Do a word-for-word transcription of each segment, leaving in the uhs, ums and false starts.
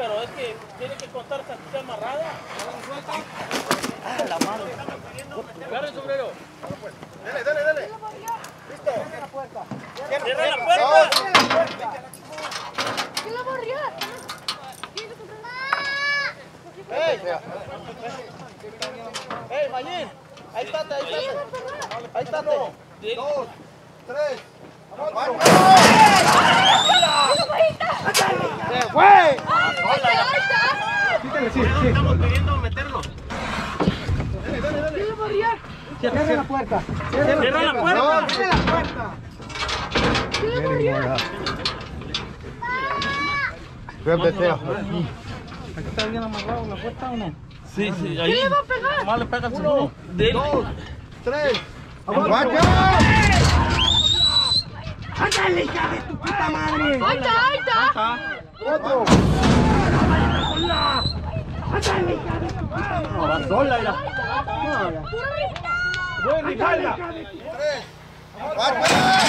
pero es que tiene que contar que esté amarrada. Ah, la mano. Agarra el sombrero. Dale, dale, dale. Listo. Cierra la puerta. Cierra Cierra la la puerta. puerta. ¿Quién la va a arriar? ¡Ey! ¡Ey, Mayín! Ahí estate, ahí estate. Ahí estate. Dos, tres, cuatro. ¡Se fue! Estamos queriendo meterlo. Dale, dale, dale. ¿Quién la va a arriar? Cierra la puerta. Cierra la puerta. No, cierra la puerta. ¿Quién la va a arriar? ¿Aquí está bien amarrado la puerta o no? Sí, sí, ahí. ¿Quién le va a pegar? Nomás le pega el Uno, seguro. Dele. dos, tres. ¡Aguanta! ¡Ándale, hija de tu puta madre! Ahí está, ahí está. Otro. ¡Ándale, hija de tu puta madre! No, va sola, mira. Voy a ricarla. Tres, cuatro.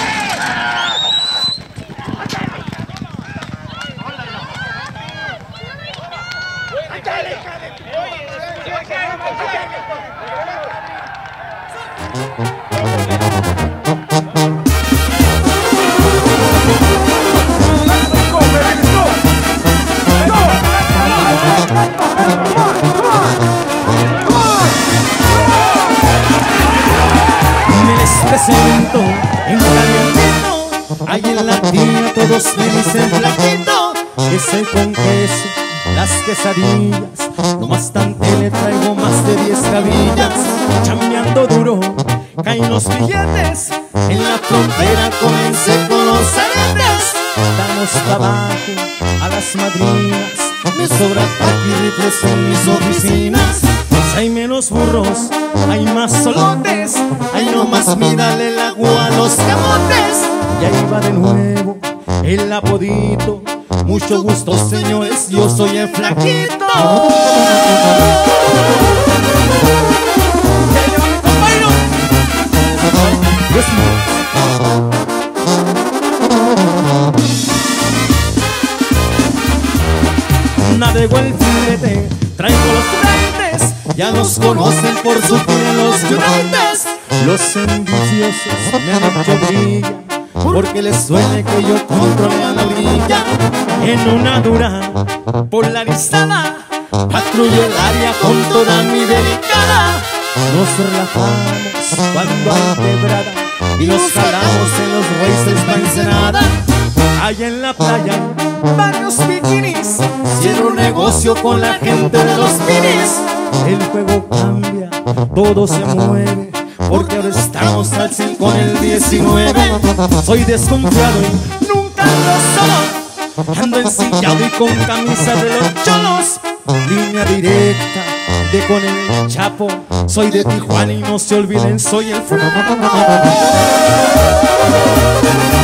Me les presento en calientito, ahí en la tía todos me dicen flaquito, ese con queso, las quesadillas, nomás tante le traigo más de diez cabillas, chambeando duro, caen los billetes, en la frontera comencé con los aretes, damos trabajo a las madrinas, me sobra paqui y rifles en mis oficinas. Hay menos burros, hay más solotes, hay nomás mírale el agua a los camotes. Y ahí va de nuevo el apodito, mucho gusto señores, yo soy el flaquito. Ya lleva mi compañero. Navego el filete, traigo los frentes, ya nos conocen por su piel los llorantes. Los envidiosos me han hecho brillar, porque les suene que yo controle a la orilla. En una dura polarizada, patrullo el área con toda mi delicada. Nos relajamos cuando hay quebrada y nos jalamos en los races pa' Ensenada. Allá en la playa, varios bikinis, cierro un negocio con la gente de los minis. El juego cambia, todo se mueve, porque ahora estamos al cien con el diecinueve. Soy desconfiado y nunca lo soy, ando ensillado y con camisa de los cholos. Línea directa de con el Chapo, soy de Tijuana y no se olviden, soy el flaco.